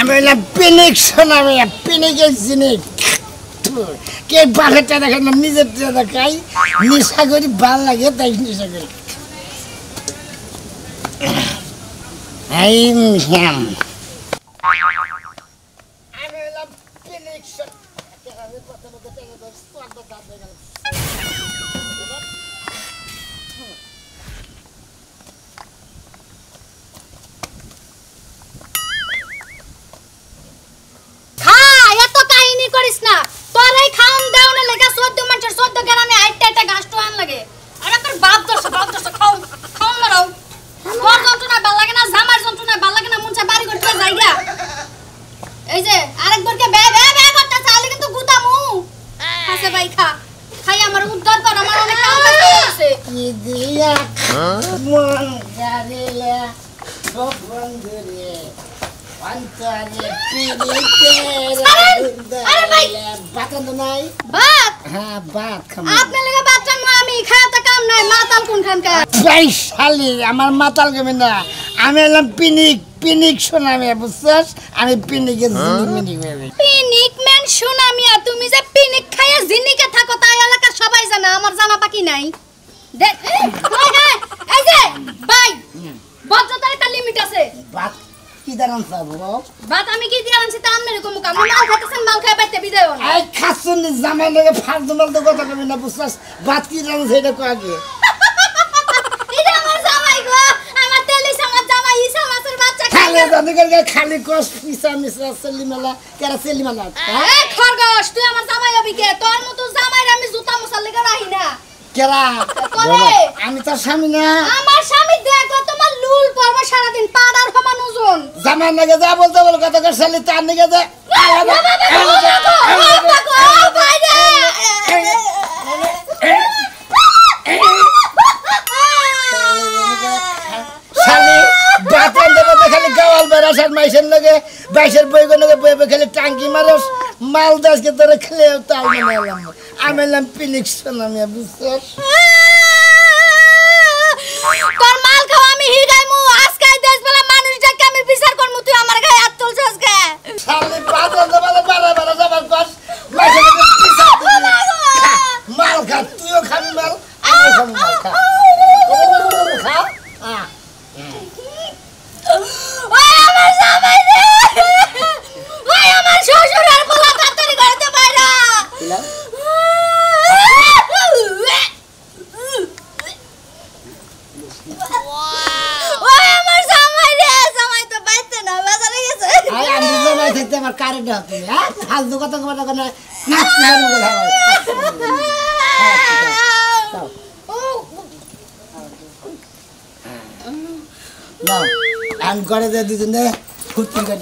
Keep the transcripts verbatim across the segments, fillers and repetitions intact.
আমি হলাম পিনিক সোনামি পিনিকের জিনিস কে বাঘেরটা দেখে না নিজেরটা দেখাই নেশা করি ভাল লাগে তাই নেশা করি এই হ্যাম আমি হলাম পিনিক সোনামি করিস না তোরাই খাওন দাও না লাগা চোদ্দ মানুষের চোদ্দ গ্রামে আইটা আইটা গাছ তো আন লাগে আরে তোর বাপ দর্শ বাপ দর্শ খাও খাও না রাও তোর যন্ত্রণা ভাল লাগে না জামার যন্ত্রণা ভাল লাগে না মুনসা বাড়ি করতে যাইগা এই যে আরেকবারকে বে বে বে করতে চাইলে কিন্তু গুতামু খাসে ভাই খা খাই আমার উদ্ধার কর আমার অনেক কাম আছে কি দিয়া মন গারেলা ভগবান ধরে অন্তরে পিনিকের আরে ভাই বাত তো নাই বাত হ্যাঁ বাত খাম আপনি লাগা বাচ্চা আমি খাতা কাম নাই মাতাল কোন খানকা ভাই শালি আমার মাতাল গবে না আমি হলাম পিনিক পিনিক সোনামি বুঝছস আমি পিনিকের জিনিমিনি হবে পিনিক ম্যান সোনামিয়া তুমি যে পিনিক খায়া জিনিকে থাকো তাই এলাকা সবাই জানে আমার জানা বাকি নাই দেখ এই যে ভাই বজ্রতার একটা লিমিট আছে বাত কি দাঁড়ান সাবো বাত আমি কি দিয়ে আনছি তা আমনে এরকম কাম মাল খাইতেছেন মাল খাই বাইতে বিদায় হন এই খাসুন জামাই লাগে ফালতু মালতু কথা কবি না বুঝছস বাত কি দাঁড়ান সেটা কো আগে এটা আমার জামাই গো আমার তেলি আমার জামাই ইসা মাছের বাচ্চা খালি দাদি করে খালি কস পিসা মিসা সেলিমালা কেরা সেলিমালা এই খরগোশ তুই আমার জামাই হবি কে তোর মতো জামাইরে আমি জুতা মুছার লাগা রাহি না কেরা তোরে আমি তো স্বামী না আমার স্বামী দেখো তোমার লুল পড়বে সারা দিন পাড়ার সমান ওজন জামাই লাগে যা বলতে বল কথা কর শালি তার নিকে যা শালি বাতন দেবে খালি গাওয়াল বেরাসার মাইসের লগে বাইশের বইগো লগে বইবে খালি টাঙ্কি মারস মাল দাসকে তোরে খেলে তাই মনে এলাম আমি এলাম পিনিক সোনামি বুঝছস তোর মাল খাওয়া আমি হিগাইমু আজকে দেশ বেলা মানুষ যাকে আমি বিচার করমু তুই আমার গায়ে হাত তুলছস কে শালি বাতন দেবে বারা বারা যাবার কস মাইসের লগে পিছা মাল খা তুইও খাবি মাল আমিও খাবি মাল খা খা হ্যাঁ ওই আমার জামাই রে ওই আমার শ্বশুর আর পোলা তাড়াতাড়ি করতে বাইরা ওই আমার জামাই রে জামাই তো বাইতে না বাজারে গেছে আই আমি জামাই থাকতে আমার কারে দাও তুমি হ্যাঁ ফালতু কথা কথা কথা নাচ না বলে দাও না আন করে দে দুজনে ফুটি গাড়ি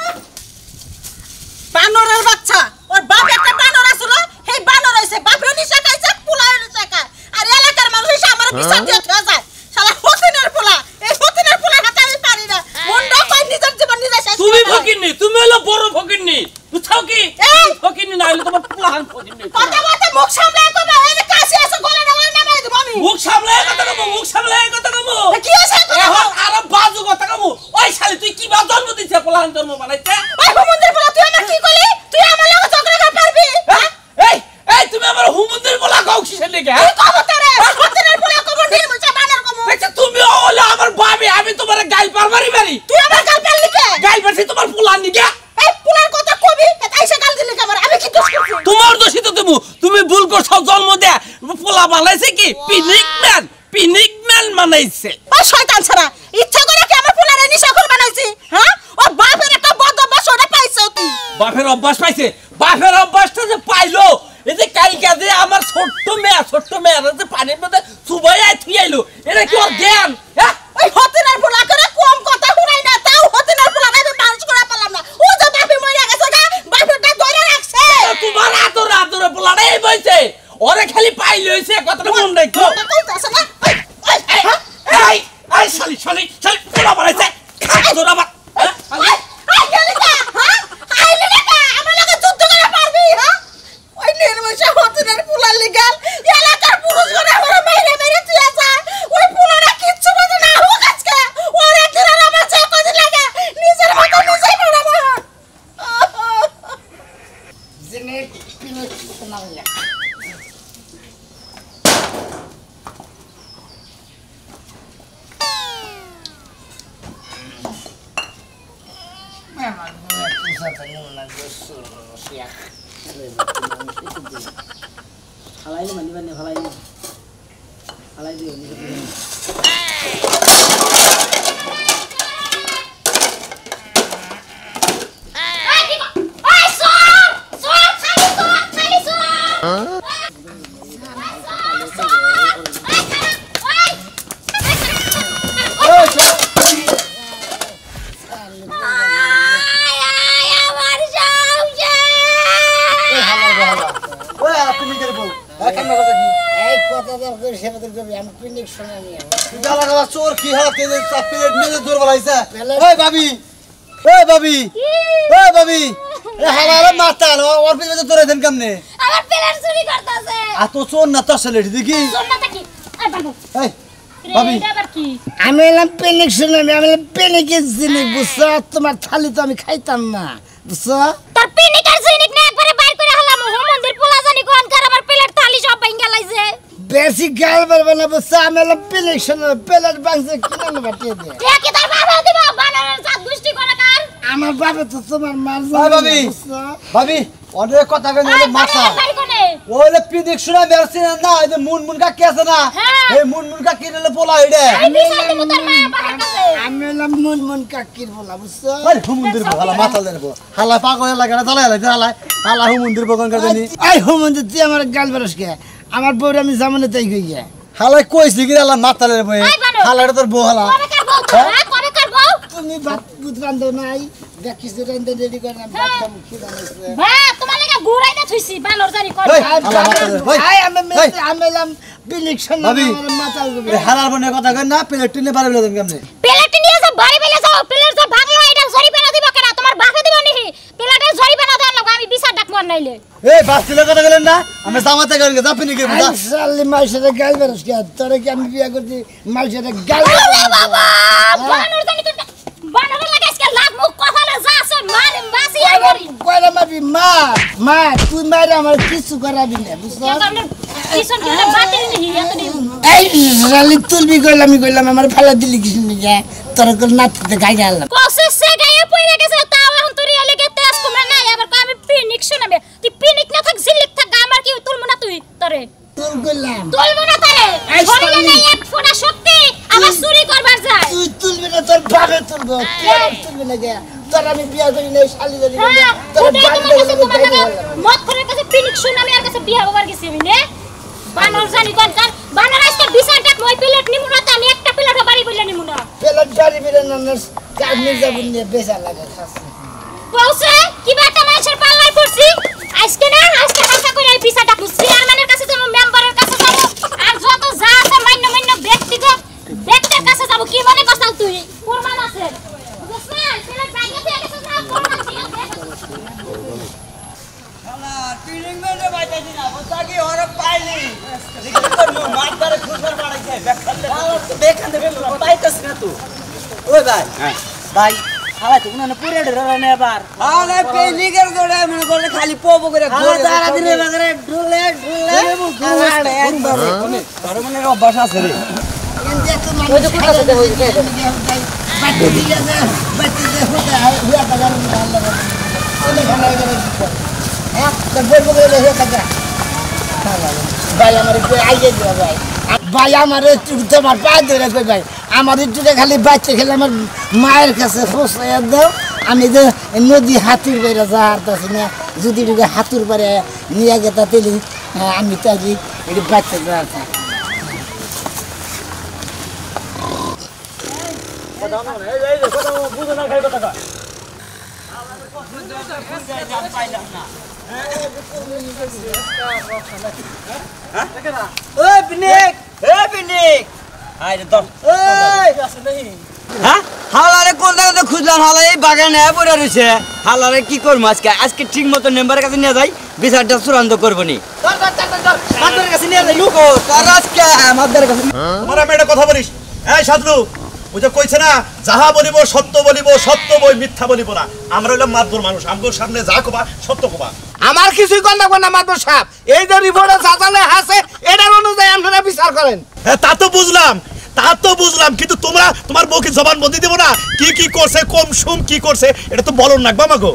বানরের বাচ্চা ওর বাপ একটা বানর আছিল সেই বানর হইছে বাপরে নিশা খাইছে পোলায় নিশা খায় আর এলাকার মানুষ এসে আমার বিচার দিয়ে থা যায় শালা ফকিনের পোলা এই ফকিনের পোলা হাতে আমি পারি না মন্ড কই নিজের জীবন নিজে শেষ তুমি ফকিনি তুমি হলো বড় ফকিনি বুঝছাও কি এই ফকিনি না হলে তোমার পোলা হান ফকিনি কথা কথা মুখ সামলায় কই এই যে কাশি আছে গলা না গলা নামাই দেব আমি মুখ সামলায় কথা কমু মুখ সামলায় কথা কমু কি আছে এখন আর বাজু কথা কমু ওই শালি তুই কি বা জন্ম দিছে পোলা হান জন্ম বানাইছে ওই হুমন্দির পোলা তুই আমার কি কইলি তুই আমার লগে ঝগড়া কর পারবি এই এই তুমি আমার হুমন্দির পোলা গাও কিসের লাগি তুই কব তারে ফকিনের পোলা কব দিন মুছা বানর কব আচ্ছা তুমি হলো আমার ভাবি আমি তোমার গাল পারবারি মারি তুই আমার গাল পারলি কে গাল পারছি তোমার পোলা নিকে এই পোলার কথা কবি এসে গাল দিলি কে আমি কি দোষ করছি তোমার দোষই তো তুমি তুমি ভুল করছো জন্ম দে পোলা বানাইছে কি পিনিক ম্যান পিনিক ম্যান বানাইছে ও শয়তান ছাড়া ইচ্ছা করে কি আমার পোলারে নিশাখোর বানাইছি হ্যাঁ ও বাপের একটা বদ অভ্যাস ওটা পাইছো তুই বাপের অভ্যাস পাইছে বাপের অভ্যাসটা যে পাইলো এই যে কালকে যে আমার ছোট্ট মেয়ে ছোট্ট মেয়ে যে পানির মধ্যে চুবাই আই থুই আইলো এটা কি ওর জ্ঞান হ্যাঁ ওই হতিনার পোলা করে কম কথা শুনাই না তাও হতিনার পোলা আমি মানুষ করে পেলাম না ও যে বাপে মরে গেছে গা বাপেরটা ধরে রাখছে তোমার আদর আদর পোলাটা এই বইছে ওরে খালি পাইলো হইছে কথাটা মন রাখো কইতাছ না এই এই শালি শালি শালি পোলা বানাইছে আদর আবার আই আই গেলি কা হ্যাঁ আইলি না কা আমার লগে যুদ্ধ করে পারবি হ্যাঁ ওই নির্মশা হতিনার পোলা লিগাল এলাকার পুরুষ গনে আমার মেরে মেরে তুই আসা ওই পোলাটা কিচ্ছু সাথে না গোসু সিয়া হালাইলে মানি মানি হালাইলে হালাই দিও নি চোর কি হাতে প্লেট মেরে জোর বলাইছে ওই ভাবি ওই ভাবি ওই ভাবি এ হালারে মাথা ওর পিছে তোরে দেন কেমনে আমার প্লেট চুরি করতেছে আ তো চোর না তো আসলে দেখি সোনাটা কি এই বাবু এই ভাবি এটা আবার কি আমি এলাম পেনিক শুনে আমি আমি পেনিকের জিনিস বুঝছো তোমার থালি তো আমি খাইতাম না বুঝছো তোর পিনিক আর জিনিক না একবারে বাইর করে হলাম ও মন্দির পোলা জানি কোন কার আমার প্লেট থালি সব ভাঙা লাইছে বেশি গাল পারবে না বুঝছো আমি এলাম পেনিক শুনে প্লেট বাংছে কিনে নেবা কে দে এ কি তোর বাবা দিব বানরের জাত দুষ্টি করে কার আমার বাবা তো তোমার মার ওই ভাবি ভাবি অনেক কথা কই এই মাথা বাড়ি কোনে ওইলে পিদিক শুনা বেরছি না এই যে মুন মুন কা কেছে না হ্যাঁ। এই মুন মুন কা কিনলে পোলা হইডে এই বিশাল দিব তোর মা বাবার কাছে আমি এলাম মন মন কাকির বলা বুঝছো ওই হুমন্দির হালা মাথা দেব হালা পাগল লাগা না দলাই লাগে হালা হালা হুমন্দির বগন কর জানি এই হুমন্দির তুই আমার গাল বেরস কে আমার বউর আমি জামানে তাই গইয়া হালা কইছি কি হালা মাথা দেব হালাটা তোর বউ হালা কবে কার বউ তো হ্যাঁ কবে কার বউ তুমি ভাত বুত রান্ধো নাই দেখিস রান্ধে রেডি করে না ভাত খাম খিদা লাগছে বা তোমার লাগা গুড়াই না থুইছি বানর জানি কোন এই হালা মাথা দেব ওই আই আমি মিস্ত্রি আমি এলাম বিলিক শুনে ভাবি। আমার মাথা উঠবে এই হালার বনে কথা কই না প্লেট টিনে বাড়ি বলে দেন কেমনে প্লেট নিয়ে যা বাড়ি বেলে যাও প্লেট যা ভাঙলো এটা জরিমানা দিব কেন তোমার বাপে দিব নিহি প্লেটের জরিমানা দেন লাগা আমি বিচার ডাক মন নাইলে এই বাস্তিলে কথা গেলেন না আমি জামাতে গেল জাপিনি কে বুঝা সালি মাইসের গাল বেরস কে তোরে কি আমি বিয়া করছি মাইসের গাল আরে বাবা বানর জানি কোন বানর লাগা আজকে লাভ মুখ কথা না যা আছে মানে বাসি আর মরি কয়রা মাবি মা মা তুই মাইরা আমার কিছু করাবি না বুঝছো কিসন কি বাতিল নিহি এতদিন এই সালি তুলবি কইলাম আমি কইলাম আমার ফেলা দিলি কিছু নিয়ে তোর কল নাতে গাই গেলাম কোসে সে গায়ে পইরা গেছে তাও এখন তুই এলে গে তেজ কমে নাই আবার কই আমি পিনিক শোনাবে তুই পিনিক না থাক জিলিক থাক আমার কি তুলমু না তুই তরে তুল কইলাম তুলমু না তরে এই শরীরে শালি। নাই এক ফোঁটা শক্তি আবার চুরি করবার যায় তুই তুলবি না তোর বাপে তুলবো কে তুলবি না গে তোর আমি বিয়া করি না শালি ধরি হ্যাঁ তোর তুই বাপ তোমার কাছে তোমার গাই লাগা গেলাম মত করে কাছে পিনিক শোনামি আর কাছে বিয়া হবার গেছি আমি নে বানর জানি কোন কার বানর আজকে বিচারটা মই প্লেট নিমু না তা আমি একটা প্লেটও বাড়ি বইলা নিমু না পেলার বাড়ি বিরে না কাজ মির্জাবুন নিয়ে বেচা লাগে খাসি বলছে কি বাটা মানুষের পাল্লায় পড়ছি আজকে না আজকে হাসা করে এই বিচারটা চেয়ারম্যানের কাছে যাবো মেম্বারের কাছে যাবো আর যত যা আছে মান্য মান্য ব্যক্তিগত ব্যক্তির কাছে যাবো কি মনে করছাও তুই প্রমাণ আছে বুঝছেন ছেলে জায়গা থেকে গেছে না প্রমাণ আছে হালা টিলিং মেরে বাইতাছি না বসাকি ওরে পাইলি দেখি তোর মাথারে খুশর বাড়াইছে বেখান দে বেখান দে পাইতাছ না তুই ওই ভাই ভাই হালা তুই না পুরে ধরে না এবার হালা পেলিগের গোড়া মনে করলে খালি পোপো করে ঘুরে সারা দিনে বাজারে ঢুলে ঢুলে তোর মনে অভ্যাস আছে রে ওই যে কোথা থেকে হইছে বাচ্চা দিয়ে যা বাচ্চা দিয়ে হতে হুয়া বাজার में डाल लगा ओने खाना करे हां तो बोल बोल ले हे काका ভাই আমার একটু আইয়ে দিও ভাই ভাই আমার একটু তোমার পায়ে ধরে কই ভাই আমার একটু খালি বাচ্চা খেলে আমার মায়ের কাছে ফসয়া দাও আমি যে নদী হাতুর বাইরে যা হারতাছি না যদি একটু হাতুর বাইরে নিয়ে গেতা তেলি আমি তাজি একটু বাচ্চা যা ওই পিনিক এই পিনিক আইরে তো এই হ্যাঁ হালারে কোন জায়গাতে খুঁজলাম হালা এই বাগানে পড়ে রইছে হালারে কি করব আজকে আজকে ঠিক মতো মেম্বারের কাছে নিয়ে যাই বিচারটা চূড়ান্ত করব নি মাদের কাছে নিয়ে যাই লুকো তার আজকে মাদের কাছে তোমরা আমি একটা কথা বলিস এই সাধু ওই যে কইছে না যাহা বলিব সত্য বলিব সত্য বই মিথ্যা বলিব না আমরা হইলাম মাতবর মানুষ আমগোর সামনে যা কবা সত্য কবা আমার কিছুই কর লাগবে না মাদর সাহেব এই যে রিপোর্টে চাচালে আছে এটার অনুযায়ী আপনারা বিচার করেন হ্যাঁ তা তো বুঝলাম তা তো বুঝলাম কিন্তু তোমরা তোমার বউকে জবানবন্দি দেবো না কি কি করছে কম সুম কি করছে এটা তো বলন রাখবা মাগো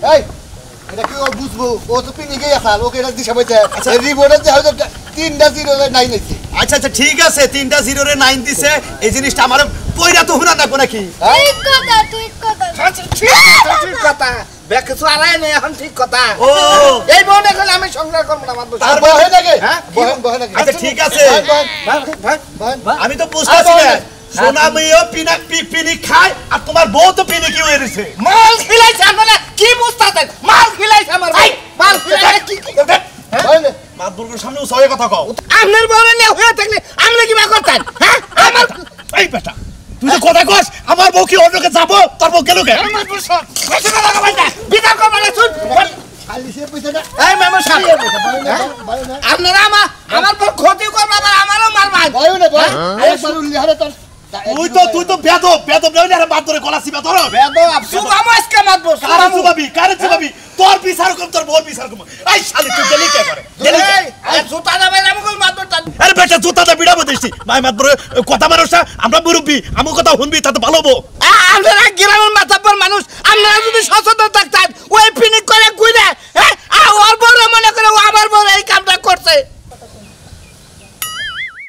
এই এটা কি ও বুঝবো ও তো পিনিকে আসাল ওকে এটা দিশা বইতে আচ্ছা রিপোর্টার যে হয়তো তিনটা জিরো নাই নাকি আচ্ছা আচ্ছা ঠিক আছে তিনটা জিরোরে নাইন দিছে এই জিনিসটা আমার পয়রা তো হুনা না নাকি ঠিক কথা ঠিক কথা ঠিক কথা ব্যাক কিছু আড়াই নেই এখন ঠিক কথা ও এই বোন এখন আমি সংসার করব না মাত্র আর বহে নাকি হ্যাঁ বহেন বহে নাকি আচ্ছা ঠিক আছে ভাই ভাই আমি তো বুঝতাছি না সোনা মেয়েও পিনাক পিনি খায় আর তোমার বউ তো পিনি কি হয়ে রইছে মাল খিলাইছে আপনারা কি বুঝতাছেন মাল খিলাইছে আমার ভাই মাল খিলাইছে কি বহেন মাতবুরগুর সামনে উসায়ে কথা কও আপনার বউরে নিয়ে হয়ে থাকলে আপনি কি মা করতেন হ্যাঁ আমার এই বেটা তুই যে কথা কস আমার বউ কি অন্যকে যাবো তোর বউ গেল কে আমার বউ সব কইছে না লাগাবাই না বিচার করবা না শুন খালি সে পয়সাটা এই মামা সাহেব বহে না আপনারা আমার আমার পর ক্ষতি করবা আবার আমারও মারবা বহে না বহে একবার উল্লি হারে তোর তুই তো তুই তো বেদব বেদব নই না মাত ধরে গলা সিবা ধরো বেদব সুবামো আজকে মারবো কারে চুবাবি কারে চুবাবি তোর বিচার কম তোর বউর বিচার কম এই শালি তুই গেলি কে করে গেলি কে? এই জুতা দাবাই আমাকে মারবো টান আরে বেটা জুতাটা বিড়াবো দিছি ভাই মাত ধরে কথা মানুষ না আমরা মুরব্বি আমি কথা শুনবি তাতে ভালো হবো আপনারা গ্রামের মাথাব্বর মানুষ আপনারা যদি সচেতন থাকতেন ওই ফিনিক করে গুইলে